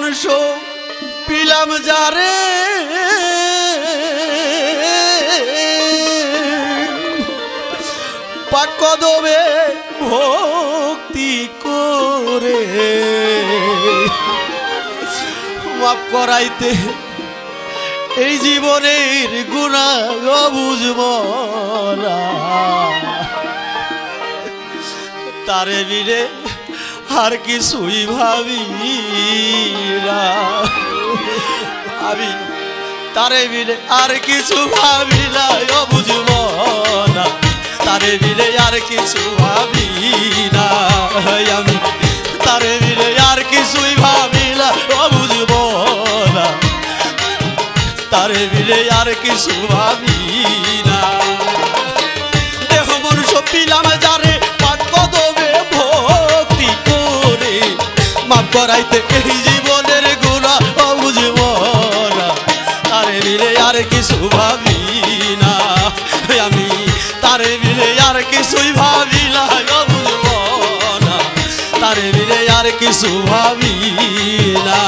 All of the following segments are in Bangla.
মনুষ্য পিলাম যারে পাক কদমে ভক্তি করে মাফ করাইতে এই জীবনের গুনাহ বুঝব না তারে বিনে আর কিছুই ভাবি না আমি তারে বিনে আর কিছু ভাবি না বুঝব না তারে বিনে আর কিছু ভাবি না আমি তারে বিনে আর কিছুই ভাবি না বুঝব না তারে বিনে আর কিছু ভাবি না দেহ মনুষ্য পিলাম যারে পাক কদমে ভক্তি করে মাফ করাইতে এই জীবনের গুনাহ বুঝব না তারে বিনে আর কিছু ভাবি না আমি তারে বিনে আর কিছুই ভাবি না বুঝব না তারে বিনে আর কিছু ভাবি না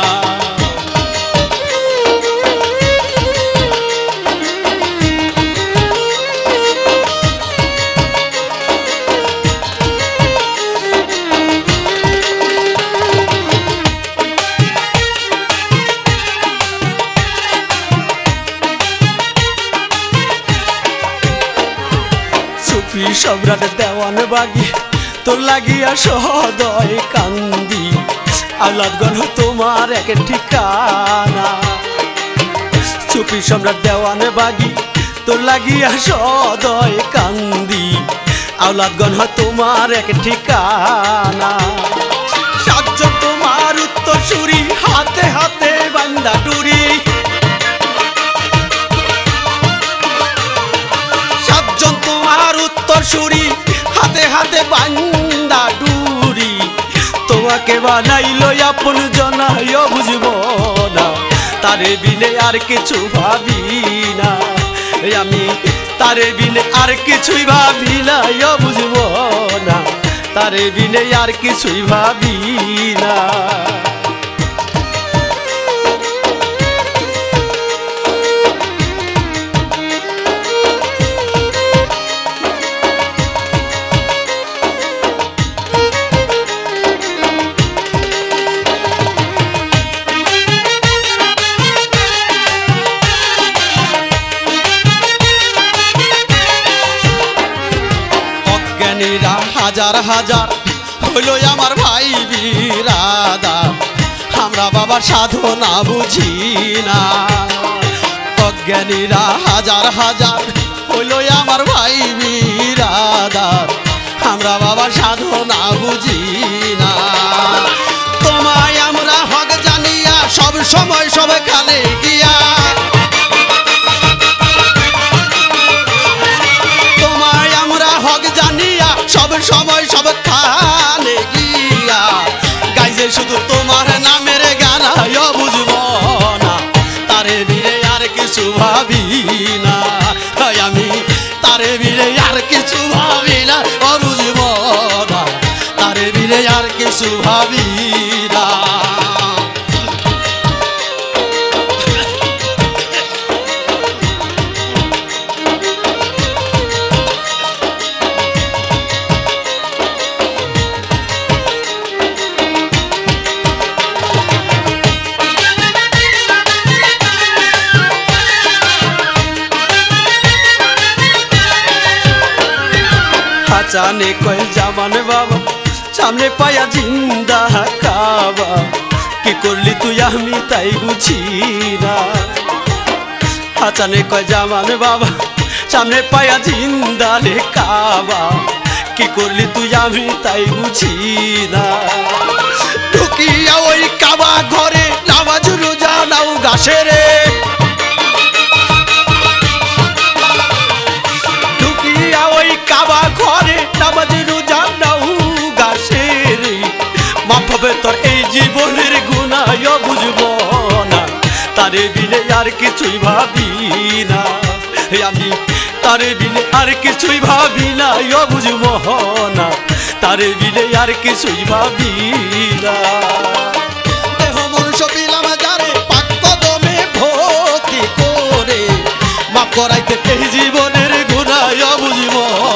সম্রাট দেওয়ান বাগি তোর লাগিয়া সদয় কান্দি আওলাদগণ তোমার এক ঠিকানা চুপি সম্রাট দেওয়ান বাগি তোর লাগিয়া সদয় কান্দি আওলাদগণ তোমার এক ঠিকানা সাতজন তোমার উত্তর সুরি হাতে হাতে বান্দা ডুরি সুরি হাতে হাতে বান্দা ডুরি তোমাকে বানাইলো আপন জনায় বুঝব না তারে বিনে আর কিছু ভাবি না আমি তারে বিনে আর কিছুই ভাবি না বুঝব না তারে বিনে আর কিছুই ভাবি না হাজার হাজার হইল আমার ভাই বিরাদার আমরা বাবার সাধনা বুঝি না অজ্ঞানীরা হাজার হাজার হইল আমার ভাই বিরাদার আমরা বাবার সাধনা বুঝি না তোমায় আমরা হক জানিয়া সব সময় সবখানে গিয়া তোমায় আমরা হক জানিয়া সব সময় সব খানে গিয়া গাইছে শুধু তোমার নামের গান বুঝব না তারে বিনে আর কিছু ভাবি না আমি তারে বিনে আর কিছু ভাবি না বুঝব না তারে বিনে আর কিছু ভাবি না জানে কয় জামান বাবা সামনে পায়া জিন্দা কাবা কি করলি তুই আমি তাই বুঝি না জানে কয় জামান বাবা সামনে পায়া জিন্দা রে কাবা কি করলি তুই আমি তাই বুঝি না ঢুকিয়া ওই কাবা ঘরে নামাজ রোজা নাও গাছে রে ঢুকিয়া ওই কাবা ঘরে নামাজ রোজা নাও গাছে রে মাফ হবে তোর এই জীবনের গুনাহ বুঝব না তারে বিনে আর কিছুই ভাবি না আমি তারে বিনে আর কিছুই ভাবি না বুঝব না তারে বিনে আর কিছুই ভাবি না দেহ মনুষ্য করাইতে এই জীবনের গুনায় বুঝিব